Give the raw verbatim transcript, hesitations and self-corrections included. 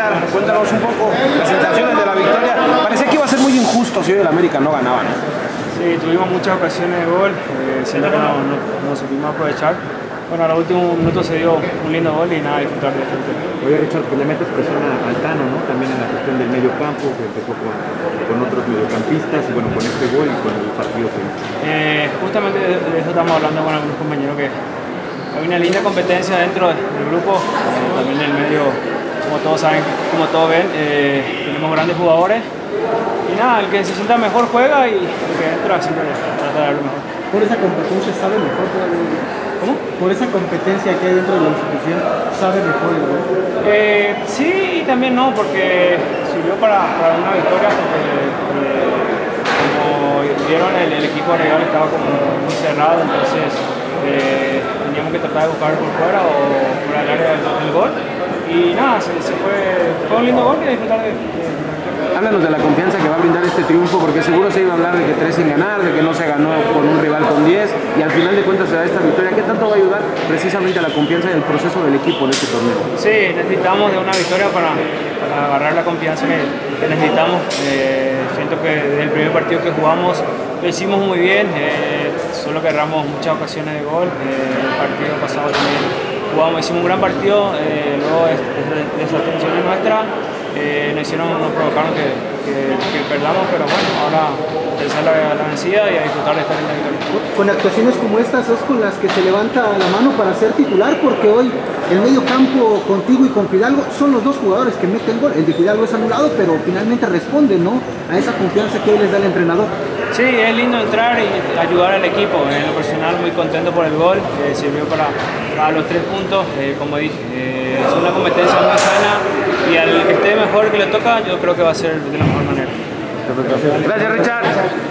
Richard, cuéntanos un poco las sensaciones de la victoria. Parecía que iba a ser muy injusto si hoy el América no ganaba, ¿no? Sí, tuvimos muchas ocasiones de gol, eh, siendo que no, no, no supimos aprovechar. Bueno, a los últimos minutos se dio un lindo gol y nada, disfrutar de esto. Oye, Richard, pues le metes presión al Tano, ¿no? También en la cuestión del medio campo, que empezó con, con otros mediocampistas y bueno, con este gol y con el partido que eh, Justamente de, de eso estamos hablando con algunos compañeros, que hay una linda competencia dentro del grupo, eh, también en el medio, como todos saben, como todos ven, eh, tenemos grandes jugadores y nada, el que se sienta mejor juega y el que entra siempre trata de dar lo mejor. Por esa competencia sabe mejor todavía. ¿Cómo? Por esa competencia que hay dentro de la institución, ¿sabe mejor el gol? Eh, sí y también no, porque sirvió para, para una victoria, porque eh, como vieron el, el equipo rival estaba como muy cerrado, entonces eh, teníamos que tratar de buscar por fuera o por el área del, del gol. Y nada, se, se fue, fue un lindo gol y disfrutar de, de Háblanos de la confianza que va a brindar este triunfo, porque seguro se iba a hablar de que tres sin ganar, de que no se ganó con un rival con diez, y al final de cuentas se da esta victoria. ¿Qué tanto va a ayudar precisamente a la confianza y el proceso del equipo en este torneo? Sí, necesitamos de una victoria para, para agarrar la confianza que, que necesitamos. Eh, siento que desde el primer partido que jugamos lo hicimos muy bien, eh, solo que erramos muchas ocasiones de gol. Eh, el partido pasado también jugamos, hicimos un gran partido, eh, luego de, de, de esas tensiones nuestras. Eh, nos hicieron, nos provocaron que, que, que perdamos, pero bueno, ahora pensar la, la vencida y a disfrutar de esta linda victoria. Con actuaciones como estas es con las que se levanta la mano para ser titular, porque hoy el medio campo contigo y con Fidalgo son los dos jugadores que meten gol. El de Fidalgo es anulado, pero finalmente responde, ¿no?, a esa confianza que hoy les da el entrenador. Sí, es lindo entrar y ayudar al equipo. En lo personal, muy contento por el gol, eh, sirvió para, para los tres puntos. Eh, como dije, eh, es una competencia muy sana y al que esté mejor que le toca, yo creo que va a ser de la mejor manera. Gracias, Richard.